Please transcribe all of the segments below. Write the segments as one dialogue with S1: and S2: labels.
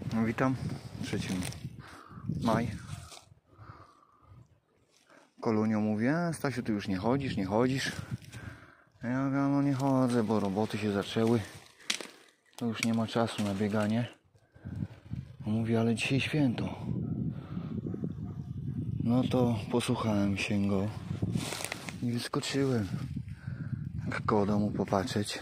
S1: No, witam, 3 maj. Kolunio mówię, Stasiu, ty już nie chodzisz. Ja mówię, no nie chodzę, bo roboty się zaczęły. To już nie ma czasu na bieganie. On mówi, ale dzisiaj święto. No to posłuchałem się go i wyskoczyłem koło domu popatrzeć.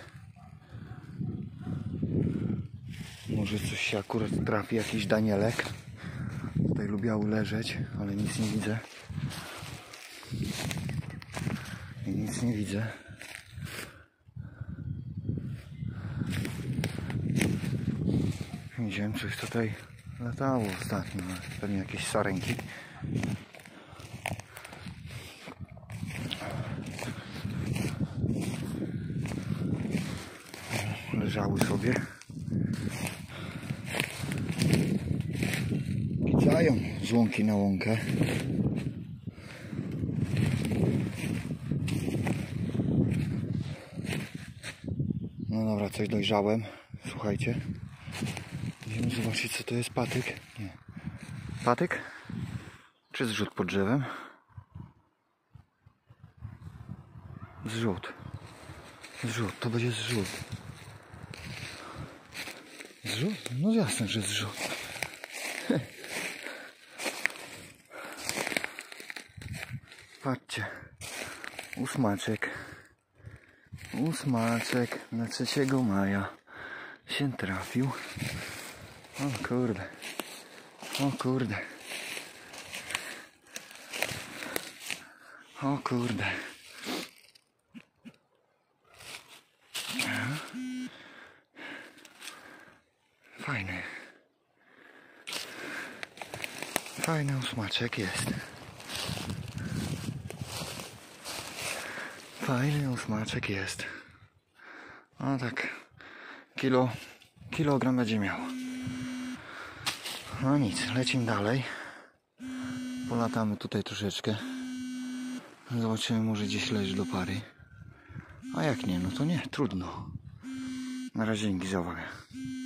S1: Może coś się akurat trafi, jakiś Danielek. Tutaj lubiał leżeć, ale nic nie widzę. I nic nie widzę. Widziałem, coś tutaj latało ostatnio. Pewnie jakieś sarenki. Leżały sobie. Kicają z łąki na łąkę. No dobra, coś dojrzałem. Słuchajcie. Idziemy zobaczyć, co to jest. Patyk? Nie. Patyk? Czy zrzut pod drzewem? Zrzut. Zrzut, to będzie zrzut. Zrzut? No jasne, że zrzut. Patrzcie. Ósmaczek na 3 maja się trafił. O kurde. O kurde. O kurde. Fajny. Fajny ósmaczek jest. Fajny ósmaczek jest. No tak. Kilogram będzie miał. No nic, lecimy dalej. Polatamy tutaj troszeczkę. Zobaczymy, może gdzieś leży do pary. A jak nie, no to nie, trudno. Na razie dzięki za uwagę.